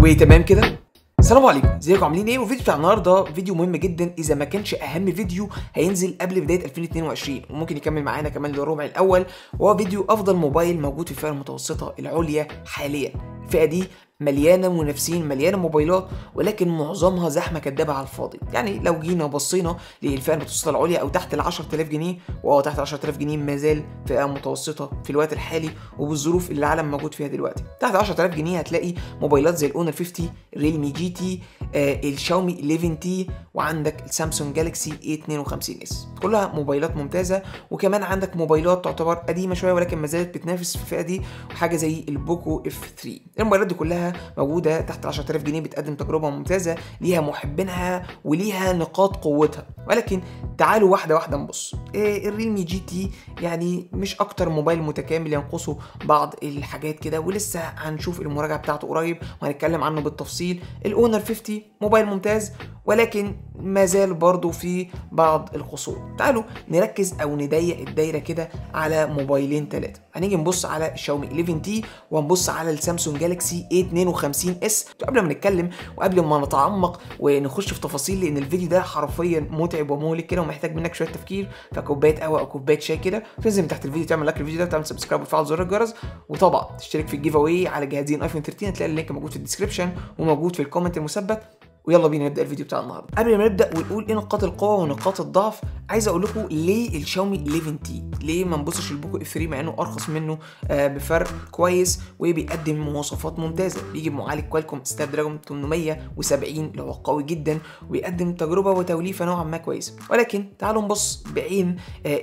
وتمام كده. السلام عليكم، ازيكم عاملين ايه؟ والفيديو بتاع النهارده فيديو مهم جدا، اذا ما كانش اهم فيديو هينزل قبل بدايه 2022 وممكن يكمل معانا كمان للربع الاول، وهو فيديو افضل موبايل موجود في الفئه المتوسطه العليا حاليا. الفئه دي مليانه منافسين، مليانه موبايلات، ولكن معظمها زحمه كدابه على الفاضي. يعني لو جينا وبصينا للفئه المتوسطه العليا او تحت ال 10000 جنيه، وهو تحت ال 10000 جنيه ما زال فئه متوسطه في الوقت الحالي وبالظروف اللي العالم موجود فيها دلوقتي. تحت 10000 جنيه هتلاقي موبايلات زي الاونر 50، ريلمي جي تي، الشاومي 11 تي، وعندك السامسونج جالاكسي A52 اس. كلها موبايلات ممتازه، وكمان عندك موبايلات تعتبر قديمه شويه ولكن ما زالت بتنافس في الفئه دي، حاجه زي البوكو اف 3. الموبايلات دي كلها موجوده تحت 10000 جنيه، بتقدم تجربه ممتازه، ليها محبينها وليها نقاط قوتها. ولكن تعالوا واحده واحده نبص. الريلمي جي تي يعني مش اكتر موبايل متكامل، ينقصه بعض الحاجات كده، ولسه هنشوف المراجعه بتاعته قريب وهنتكلم عنه بالتفصيل. الاونر 50 موبايل ممتاز، ولكن ما زال برضه في بعض القصور. تعالوا نركز او نضيق الدايره كده على موبايلين ثلاثه. هنيجي نبص على الشاومي 11 تي، وهنبص على السامسونج جالاكسي A52 اس. قبل ما نتكلم وقبل ما نتعمق ونخش في تفاصيل، لان الفيديو ده حرفيا متعب ومهلك كده ومحتاج منك شويه تفكير، فكوبايه قهوه او كوبايه شاي كده، تنزل من تحت الفيديو تعمل لايك للفيديو ده، تعمل سبسكرايب وتفعل زر الجرس، وطبعا تشترك في الجيف اواي على جهازين ايفون 13. هتلاقي اللينك موجود في الديسكربشن وموجود في الكومنت المثبت. ويلا بينا نبدا الفيديو بتاع النهارده. قبل ما نبدا ونقول ايه نقاط القوه ونقاط الضعف، عايز اقول لكم ليه الشاومي 11 تي، ليه ما نبصش البوكو اف 3 مع انه ارخص منه بفرق كويس وبيقدم مواصفات ممتازه. بيجي بمعالج كوالكوم سناب دراجون 870 اللي هو قوي جدا، وبيقدم تجربه وتوليفه نوعا ما كويسه. ولكن تعالوا نبص بعين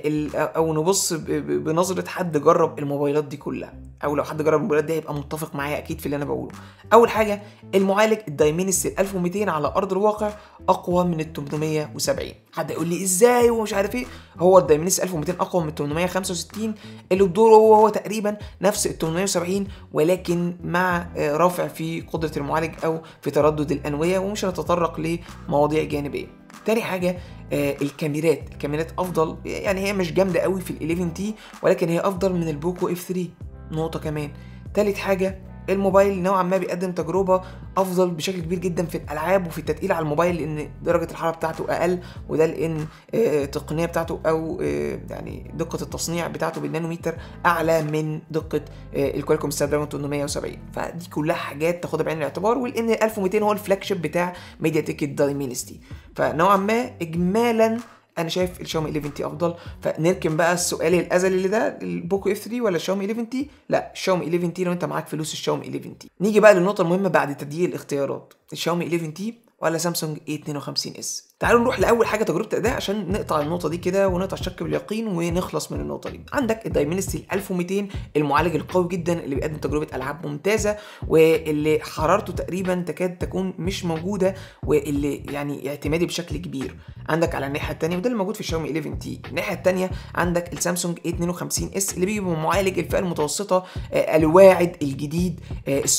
او نبص بنظره حد جرب الموبايلات دي كلها، او لو حد جرب الموبايلات دي هيبقى متفق معايا اكيد في اللي انا بقوله. اول حاجه، المعالج الدايمنسي 1200 على ارض الواقع اقوى من ال 870. حد يقول لي ازاي ومش عارف ايه، هو الدايمنسي 1200 اقوى من 865 اللي بدوره هو تقريبا نفس ال 870، ولكن مع رفع في قدره المعالج او في تردد الانويه، ومش هنتطرق لمواضيع جانبيه. تاني حاجه، الكاميرات افضل، يعني هي مش جامده قوي في ال 11 تي، ولكن هي افضل من البوكو اف 3 نقطه كمان. تالت حاجه، الموبايل نوعا ما بيقدم تجربه افضل بشكل كبير جدا في الالعاب وفي التتقيل على الموبايل، لان درجه الحراره بتاعته اقل، وده لان التقنيه بتاعته او يعني دقه التصنيع بتاعته بالنانومتر اعلى من دقه الكوالكوم سناب دراجون 870. فدي كلها حاجات تاخدها بعين الاعتبار، ولان 1200 هو الفلاج شيب بتاع ميديا تك الدايمنسي، فنوعا ما اجمالا انا شايف الشاومي 11 تي افضل. فنركن بقى السؤال الازلي اللي ده، البوكو اف 3 ولا الشاومي 11 تي؟ لا، الشاومي 11 تي لو انت معاك فلوس الشاومي 11 تي. نيجي بقى للنقطه المهمه بعد تضييق الاختيارات، الشاومي 11 تي ولا سامسونج A52 اس. تعالوا نروح لاول حاجه تجربه اداء عشان نقطع النقطه دي كده ونقطع الشك باليقين ونخلص من النقطه دي. عندك الدايمنسي 1200 المعالج القوي جدا اللي بيقدم تجربه العاب ممتازه، واللي حرارته تقريبا تكاد تكون مش موجوده، واللي يعني اعتمادي بشكل كبير. عندك على الناحيه الثانيه، وده اللي موجود في الشاومي 11 تي، الناحيه الثانيه عندك السامسونج A52 اس اللي بيجي بمعالج الفئه المتوسطه الواعد الجديد ال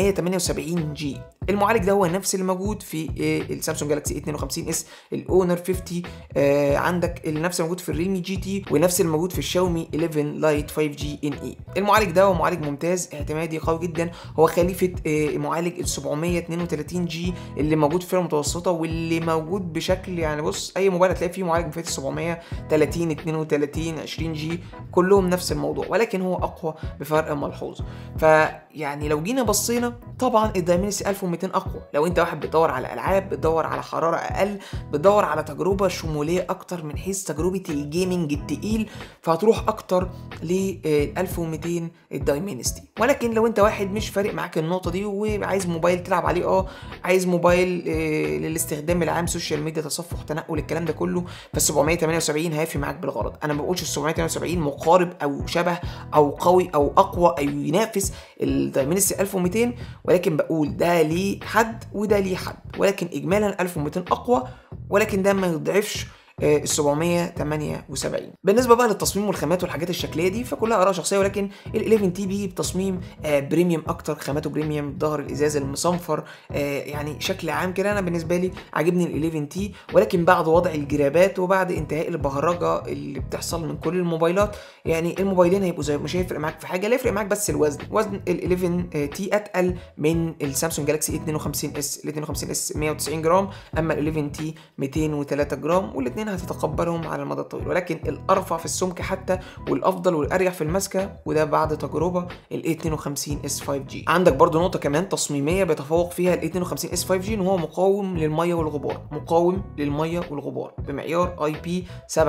778 جي. المعالج ده هو نفس اللي موجود في السامسونج جالاكسي A52 اس، الاونر 50، عندك نفس اللي موجود في الريلمي جي تي، ونفس اللي موجود في الشاومي 11 لايت 5 جي ان اي. المعالج ده هو معالج ممتاز اعتمادي قوي جدا، هو خليفه معالج ال 732 جي اللي موجود في الفئه المتوسطه، واللي موجود بشكل يعني بص اي موبايل هتلاقي فيه معالج من فئه 730 32 20 جي، كلهم نفس الموضوع، ولكن هو اقوى بفرق ملحوظ. فيعني لو جينا بصينا، طبعا الدايمنسي 1200 اقوى لو انت واحد بتدور على العاب، بتدور على حراره اقل، بتدور على تجربه شموليه اكتر من حيث تجربه الجيمنج التقيل، فهتروح اكتر ل 1200 الدايمنسي. ولكن لو انت واحد مش فارق معاك النقطه دي وعايز موبايل تلعب عليه، عايز موبايل للاستخدام العام، سوشيال ميديا، تصفح، تنقل، الكلام ده كله، فال 778 هيفي معاك بالغرض. انا ما بقولش ال 778 مقارب او شبه او قوي او اقوى او ينافس الدايمنسي 1200، ولكن بقول ده ليه حد وده ليه حد، ولكن اجمالا 1200 اقوى، ولكن ده ما يضعفش ال 778. بالنسبه بقى للتصميم والخامات والحاجات الشكليه دي فكلها اراء شخصيه، ولكن ال 11 تي بيجي بتصميم بريميوم اكتر، خاماته بريميوم، ظهر الازاز المصنفر، يعني شكل عام كده انا بالنسبه لي عاجبني ال 11 تي. ولكن بعد وضع الجرابات وبعد انتهاء البهرجه اللي بتحصل من كل الموبايلات، يعني الموبايلين هيبقوا زي، مش هيفرق معاك في حاجه، لا يفرق معاك بس الوزن. وزن ال 11 تي اتقل من السامسونج جالاكسي 52 اس. ال 52 اس 190 جرام، اما ال 11 تي 203 جرام، والاثنين هتتقبلهم على المدى الطويل. ولكن الارفع في السمك حتى والافضل والاريح في المسكه، وده بعد تجربه ال 52 اس 5 جي. عندك برضو نقطه كمان تصميميه بيتفوق فيها ال 52 اس 5 جي، ان هو مقاوم للميه والغبار، مقاوم للميه والغبار بمعيار اي بي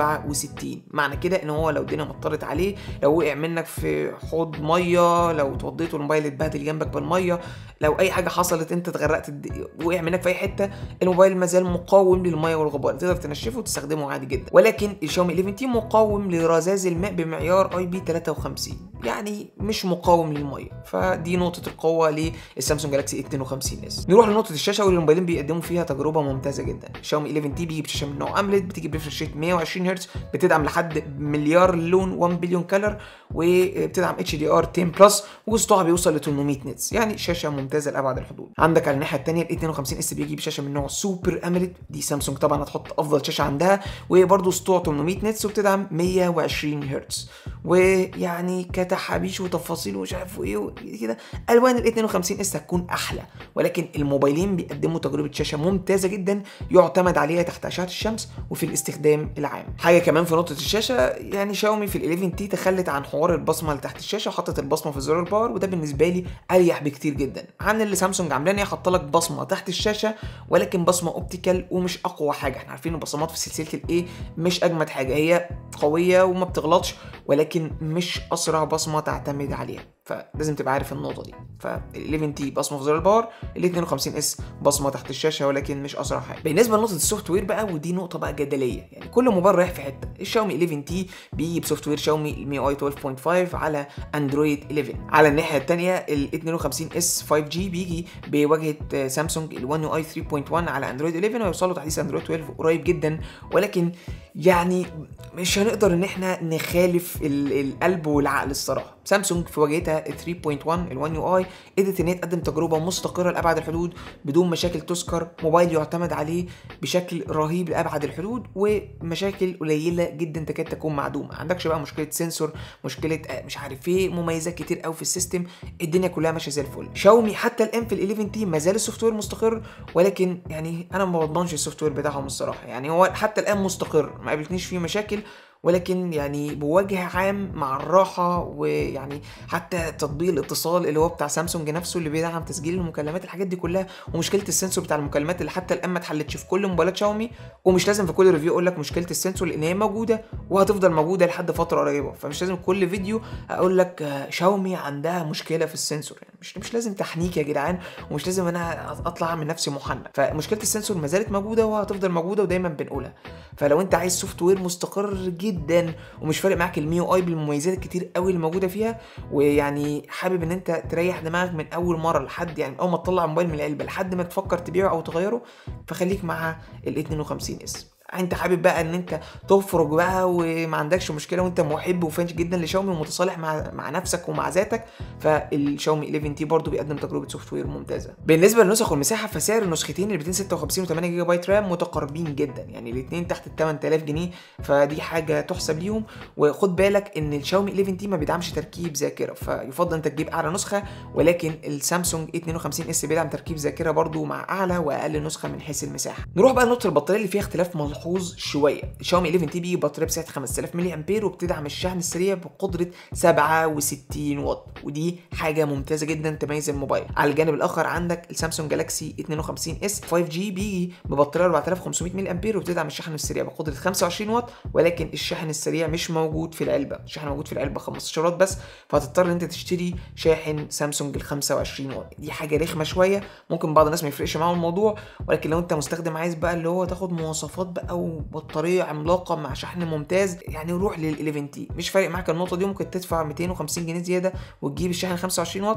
67. معنى كده ان هو لو الدنيا مطرت عليه، لو وقع منك في حوض ميه، لو اتوضيت والموبايل اتبهدل جنبك بالميه، لو اي حاجه حصلت انت اتغرقت وقع منك في اي حته، الموبايل مازال مقاوم للميه والغبار، تقدر تنشفه وتستخدمه عادي جدا. ولكن الشاومي 11 تي مقاوم لرذاذ الماء بمعيار اي بي 53، يعني مش مقاوم للميه. فدي نقطه القوه للسامسونج جالاكسي 52 اس. نروح لنقطه الشاشه، واللي الموبايلين بيقدموا فيها تجربه ممتازه جدا. الشاومي 11 تي بيجي بشاشه من نوع امليد، بتيجي بريفرش ريت 120 هرتز، بتدعم لحد مليار لون 1 بليون كلر، وبتدعم اتش دي ار 10 بلس، وسطوعها بيوصل ل 800 نتس، يعني شاشه ممتازه لابعد الحدود. عندك على الناحيه الثانيه ال 52 اس بيجي بشاشه من نوع سوبر اموليد، دي سامسونج طبعا هتحط افضل شاشه عندها، وبرده سطوع 800 نتس، وبتدعم 120 هرتز. ويعني كتحابيش وتفاصيل ومش عارف ايه كده، الوان ال 52 اس هتكون احلى، ولكن الموبايلين بيقدموا تجربه شاشه ممتازه جدا يعتمد عليها تحت اشعه الشمس وفي الاستخدام العام. حاجه كمان في نقطه الشاشه، يعني شاومي في ال 11 تي تخلت عن حوار البصمه اللي تحت الشاشه، وحطت البصمه في زرار الباور، وده بالنسبه لي اريح بكتير جدا عن اللي سامسونج عاملاه، هي حاطه لك بصمه تحت الشاشه ولكن بصمه اوبتيكال ومش اقوى حاجه. احنا عارفين البصمات في سلسله الايه مش اجمد حاجه، هي قويه وما بتغلطش، ولكن مش اسرع بصمه تعتمد عليها، فلازم تبقى عارف النقطه دي. فال 11 تي بصمه في زر الباور، ال 52 اس بصمه تحت الشاشه ولكن مش اسرع حاجه. بالنسبه لنقطه السوفت وير بقى، ودي نقطه بقى جدليه، يعني كل موبايل رايح في حته. الشاومي 11 تي بيجي بسوفت وير شاومي مي اي 12.5 على اندرويد 11. على الناحيه الثانيه ال 52 اس 5 جي بيجي بواجهه سامسونج ال 1 يو اي 3.1 على اندرويد 11، ويوصلوا تحديث اندرويد 12 قريب جدا. ولكن يعني مش هنقدر ان احنا نخالف القلب والعقل الصراحه. سامسونج في واجهتها 3.1 ال 1 يو اي قدرت ان هي تقدم تجربه مستقره لابعد الحدود بدون مشاكل تذكر، موبايل يعتمد عليه بشكل رهيب لابعد الحدود، ومشاكل قليله جدا تكاد تكون معدومه. ما عندكش بقى مشكله سنسور، مشكله مش عارف ايه، مميزات كتير قوي في السيستم، الدنيا كلها ماشيه زي الفل. شاومي حتى الان في ال 11 تي ما زال السوفت وير مستقر، ولكن يعني انا ما بضمنش السوفت وير بتاعهم الصراحه، يعني هو حتى الان مستقر، ما قابلتنيش فيه مشاكل، ولكن يعني بوجه عام مع الراحه. ويعني حتى تطبيق الاتصال اللي هو بتاع سامسونج نفسه اللي بيدعم تسجيل المكالمات، الحاجات دي كلها، ومشكله السنسور بتاع المكالمات اللي حتى الان ما اتحلتش في كل موبايلات شاومي، ومش لازم في كل ريفيو اقول لك مشكله السنسور، لان هي موجوده وهتفضل موجوده لحد فتره قريبه. فمش لازم كل فيديو اقول لك شاومي عندها مشكله في السنسور، يعني مش لازم تحنيك يا جدعان، ومش لازم انا اطلع اعمل نفسي محنك. فمشكله السنسور ما زالت موجوده وهتفضل موجوده ودايما بنقولها. فلو انت عايز سوفت وير مستقر جدا ومش فارق معاك الميو اي بالمميزات الكتير قوي اللي موجوده فيها، ويعني حابب ان انت تريح دماغك من اول مره لحد يعني اول ما تطلع موبايل من العلبه لحد ما تفكر تبيعه او تغيره، فخليك مع ال 52 اس. انت حابب بقى ان انت تفرج بقى وما عندكش مشكله وانت محب وفانش جدا لشاومي ومتصالح مع نفسك ومع ذاتك، فالشاومي 11 تي برضه بيقدم تجربه سوفت وير ممتازه. بالنسبه للنسخ والمساحه، فسعر النسختين ال 256 و8 جيجا بايت رام متقاربين جدا، يعني الاثنين تحت ال 8000 جنيه، فدي حاجه تحسب ليهم. وخد بالك ان الشاومي 11 تي ما بيدعمش تركيب ذاكره، فيفضل انت تجيب اعلى نسخه، ولكن السامسونج 52 اس بيدعم تركيب ذاكره برضه مع اعلى واقل نسخه من حيث المساحه. نروح بقى لنقطه البطاريه اللي فيها اختلاف ملحوظ شويه. الشاومي 11 تي بي بطاريه بسعه 5000 ملي امبير، وبتدعم الشحن السريع بقدره 67 واط، ودي حاجه ممتازه جدا تميز الموبايل. على الجانب الاخر عندك السامسونج جالاكسي 52 اس 5 جي بيجي ببطاريه 4500 ملي امبير، وبتدعم الشحن السريع بقدره 25 واط، ولكن الشحن السريع مش موجود في العلبه، الشحن موجود في العلبه 15 واط بس، فهتضطر ان انت تشتري شاحن سامسونج ال 25 واط. دي حاجه رخمه شويه، ممكن بعض الناس ما يفرقش معاهم الموضوع، ولكن لو انت مستخدم عايز بقى اللي هو تاخد مواصفات بقى وبطاريه عملاقه مع شحن ممتاز، يعني روح لل 11 تي. مش فارق معاك النقطه دي، ممكن تدفع 250 جنيه زياده وتجيب الشحن 25 واط،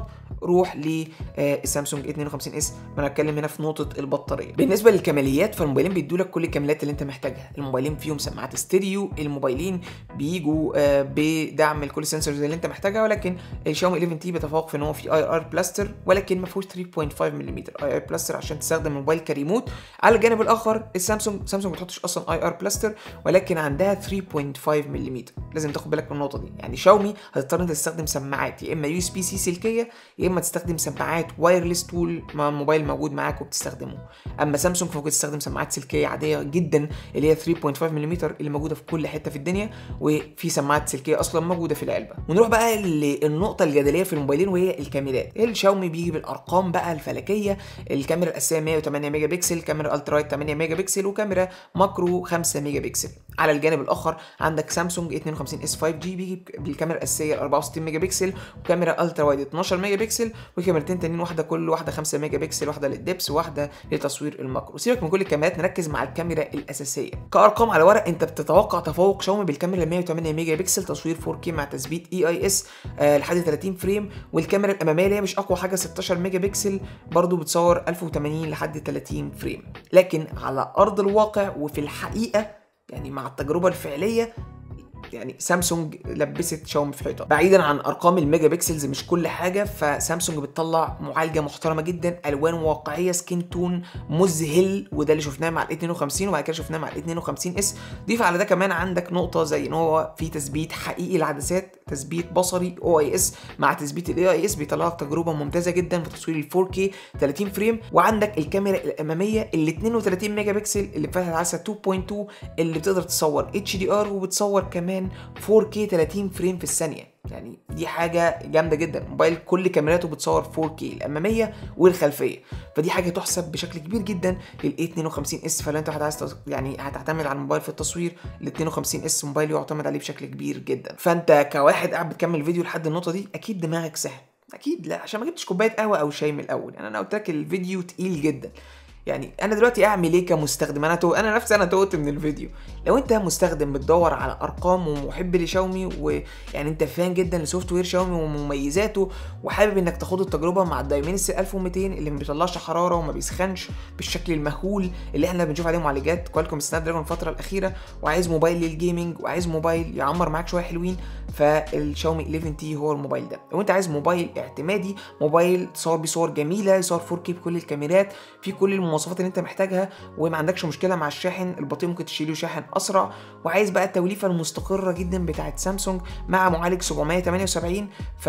روح للسامسونج 52 اس. انا هتكلم هنا في نقطه البطاريه. بالنسبه للكماليات فالموبايلين بيدوا لك كل الكماليات اللي انت محتاجها. الموبايلين فيهم سماعات استيريو، الموبايلين بيجوا بدعم الكول سنسورز اللي انت محتاجها، ولكن الشاومي 11 تي بيتفوق في ان هو في اي ار بلاستر ولكن ما فيهوش 3.5 ملم اي ار بلاستر عشان تستخدم الموبايل كريموت. على الجانب الاخر سامسونج ما بتحطش اصلا اي ار بلاستر ولكن عندها 3.5 ملم. لازم تاخد بالك من النقطه دي. يعني شاومي هتضطر انت تستخدم سماعات يا اما يو اس بي سي سلكيه يا اما تستخدم سماعات وايرلس طول ما الموبايل موجود معاك وبتستخدمه. اما سامسونج فممكن تستخدم سماعات سلكيه عاديه جدا اللي هي 3.5 ملم اللي موجوده في كل حته في الدنيا، وفي سماعات سلكيه اصلا موجوده في العلبه. ونروح بقى للنقطه الجدليه في الموبايلين وهي الكاميرات. الشاومي بيجي بالارقام بقى الفلكيه. الكاميرا الاساسيه 108 ميجا بكسل، كاميرا الترا وايد 8 ميجا بكسل، وكاميرا ماكرو 5 ميجا بكسل. على الجانب الاخر عندك سامسونج 52 اس 5 جي بيجي بالكاميرا الاساسيه 64 ميجا بكسل، وكاميرا الترا وايد 12 ميجا بكسل، وكاميرتين تانيين واحده كل واحده 5 ميجا بكسل، واحده للدبس وواحده لتصوير الماكرو. سيبك من كل الكاميرات، نركز مع الكاميرا الاساسيه. كارقام على ورق انت بتتوقع تفوق شاومي بالكاميرا 108 ميجا بكسل تصوير 4K مع تثبيت اي اي اس لحد 30 فريم، والكاميرا الاماميه اللي هي مش اقوى حاجه 16 ميجا بكسل برضو بتصور 1080 لحد 30 فريم. لكن على ارض الواقع وفي الحقيقه يعني مع التجربه الفعليه يعني سامسونج لبست شاومي في حيطه. بعيدا عن ارقام الميجا بكسلز مش كل حاجه، فسامسونج بتطلع معالجه محترمه جدا، الوان واقعيه، سكين تون مذهل، وده اللي شفناه مع ال 52 وبعد كده شفناه مع ال 52 اس. ضيف على ده كمان عندك نقطه زي ان هو في تثبيت حقيقي العدسات، تثبيت بصري او اي اس مع تثبيت الاي اي اس، بيطلع لك تجربه ممتازه جدا في تصوير ال 4K 30 فريم. وعندك الكاميرا الاماميه ال 32 ميجا بكسل اللي بفتحه عدسه 2.2 اللي بتقدر تصور اتش دي ار وبتصور كمان 4K 30 فريم في الثانيه. يعني دي حاجه جامده جدا. موبايل كل كاميراته بتصور 4K الاماميه والخلفيه، فدي حاجه تحسب بشكل كبير جدا لل 52 اس. فلو انت يعني هتعتمد على الموبايل في التصوير، ال 52 اس موبايل يعتمد عليه بشكل كبير جدا. فانت كواحد قاعد بتكمل الفيديو لحد النقطه دي اكيد دماغك سهل، اكيد لا عشان ما جبتش كوبايه قهوه او شاي من الاول. يعني انا قلت لك الفيديو تقيل جدا. يعني انا دلوقتي اعمل ايه كمستخدم؟ انا نفسي تهت من الفيديو. لو انت مستخدم بتدور على ارقام ومحب لشاومي ويعني انت فان جدا لسوفت وير شاومي ومميزاته وحابب انك تاخد التجربه مع الدايمنسي 1200 اللي ما بيطلعش حراره وما بيسخنش بالشكل المهول اللي احنا بنشوف عليه معالجات كوالكوم سناب دراجون الفتره الاخيره، وعايز موبايل للجيمنج وعايز موبايل يعمر معاك شويه حلوين، فالشاومي 11 تي هو الموبايل ده. لو انت عايز موبايل اعتمادي، موبايل تصور بيه صور جميله، يصور 4K بكل الكاميرات، في كل المواصفات اللي انت محتاجها وما عندكش مشكله مع الشاحن البطيء، ممكن تشيله شاحن اسرع، وعايز بقى التوليفه المستقره جدا بتاعت سامسونج مع معالج 778،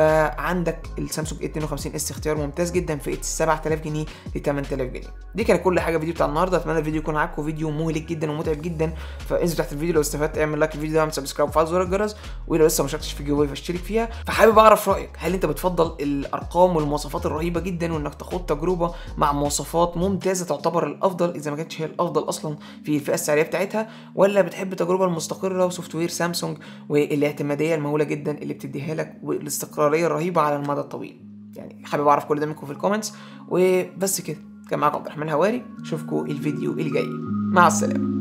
فعندك السامسونج 52 اس اختيار ممتاز جدا في 7000 جنيه ل 8000 جنيه. دي كانت كل حاجه فيديو بتاع النهارده. اتمنى الفيديو يكون عاجبكم، فيديو مهلك جدا ومتعب جدا. فانزل تحت الفيديو لو استفدت اعمل لايك الفيديو ده، اعمل سبسكرايب وفعل زر الجرس، ولو لسه ما اشتركتش في الجيم فاشترك فيها. فحابب اعرف رايك، هل انت بتفضل الارقام والمواصفات الرهيبه جدا وانك تاخد تجربه مع مواصفات ممتازه تعتبر الافضل اذا ما كانتش هي الافضل اصلا في الفئه السعريه بتاعتها، ولا بتحب التجربه المستقره وسوفت وير سامسونج والاعتماديه المهوله جدا اللي بتديها لك والاستقراريه الرهيبه على المدى الطويل؟ يعني حابب اعرف كل ده منكم في الكومنتس. وبس كده، كان معاكم عبد الرحمن هواري، اشوفكم الفيديو اللي جاي، مع السلامه.